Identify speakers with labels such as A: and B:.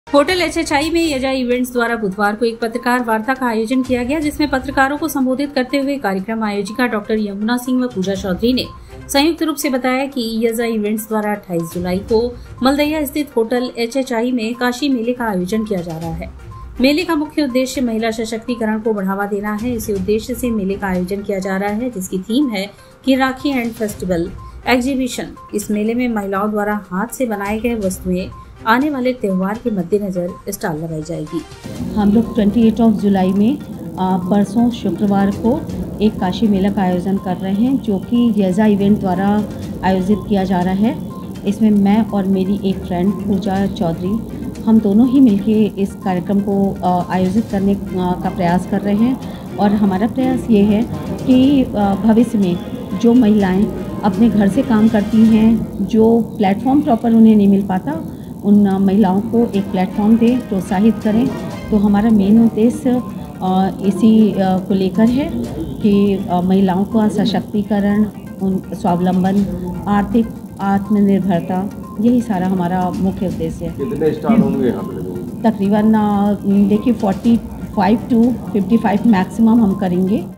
A: Hotel HHI में यजा events द्वारा बुधवार को एक पत्रकार वार्ता का आयोजन किया गया, जिसमें पत्रकारों को संबोधित करते हुए कार्यक्रम आयोजिका डॉक्टर यमुना सिंह व पूजा चौधरी ने संयुक्त रूप से बताया कि यजा इवेंट्स द्वारा 28 जुलाई को मलदैया स्थित होटल HHI में काशी मेले का आयोजन किया जा रहा है। मेले का मुख्य उद्देश्य महिला सशक्तिकरण को बढ़ावा देना है। इसी उद्देश्य से मेले का आयोजन किया जा रहा है, जिसकी थीम है कि राखी एंड फेस्टिवल एग्जीबिशन। इस मेले में महिलाओं द्वारा हाथ से बनाए गए वस्तुएं आने वाले त्यौहार के मद्देनजर स्टॉल लगाई जाएगी।
B: हम लोग 28 जुलाई में परसों शुक्रवार को एक काशी मेला का आयोजन कर रहे हैं, जो कि यजा इवेंट द्वारा आयोजित किया जा रहा है। इसमें मैं और मेरी एक फ्रेंड पूजा चौधरी, हम दोनों ही मिलके इस कार्यक्रम को आयोजित करने का प्रयास कर रहे हैं। और हमारा प्रयास ये है कि भविष्य में जो महिलाएं अपने घर से काम करती हैं, जो प्लेटफॉर्म प्रॉपर उन्हें नहीं मिल पाता, उन महिलाओं को एक प्लेटफॉर्म दें, प्रोत्साहित करें। तो हमारा मेन उद्देश्य इसी को लेकर है कि महिलाओं का सशक्तिकरण, उन स्वावलंबन, आर्थिक आत्मनिर्भरता, यही सारा हमारा मुख्य उद्देश्य है।
C: कितने स्टॉल होंगे यहाँ पे?
B: तकरीबन देखिए 45 to 55 मैक्सिमम हम करेंगे।